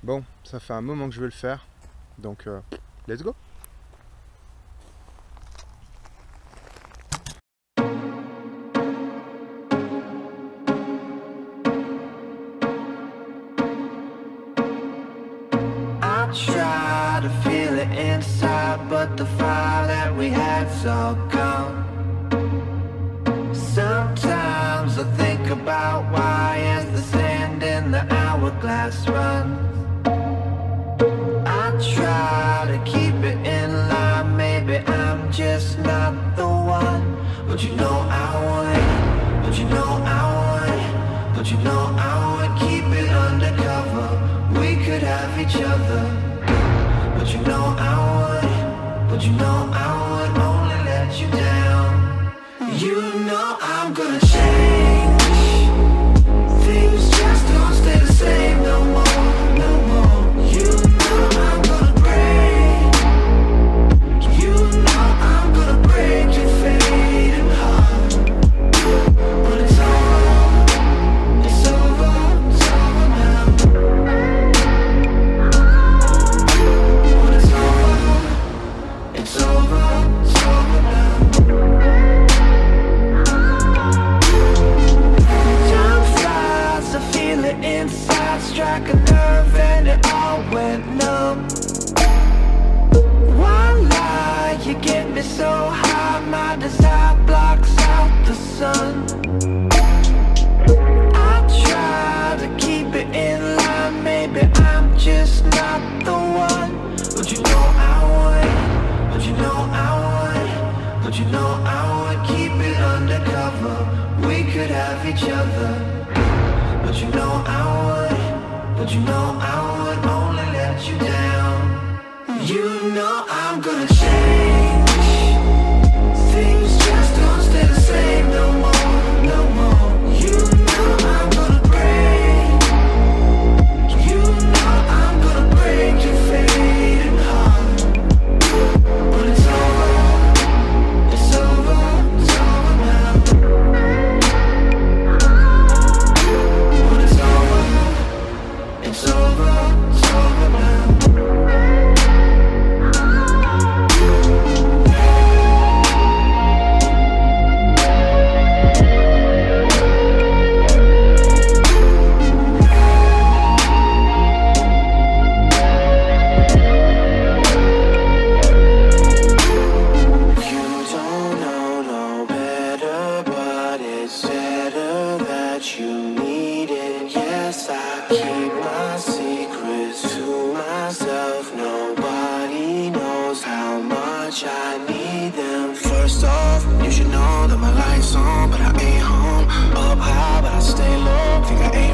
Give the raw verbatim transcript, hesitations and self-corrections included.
Bon, ça fait un moment que je veux le faire, donc euh, let's go. I try to feel it inside, but the fire that we had's all gone. Sometimes I think about why as the sand in the hourglass runs. I try to keep it in line, maybe I'm just not the one. But you know I would, but you know I would, but you know I would keep it undercover. We could have each other, but you know I would, but you know I would only let you down. You know I'm gonna change. Things just don't stay the same no more, no more. You know I'm gonna break. You know I'm gonna break your fading heart. But it's over, it's over, it's over now. But it's over, it's over, it's over now. Time flies, I feel it inside, strike a nerve and it all went numb. One lie, you get me so high, my desire blocks out the sun. I try to keep it in line, maybe I'm just not the one. But you know I would, but you know I would, but you know I would keep it undercover. We could have each other. But you know I would, but you know I would only let you down. You know I'm gonna change. Things just don't stay the same no more, no more. You know I'm gonna break. You know I'm gonna break your fading heart. But it's over, it's over, it's over now. But it's over, it's over, it's over now. You don't know no better, but it's better that you need it. Yes, I keep my secrets to myself. Nobody knows how much I need them. First off, you should know that my light's on, but I ain't home. Up high, but I stay low. Think I ain't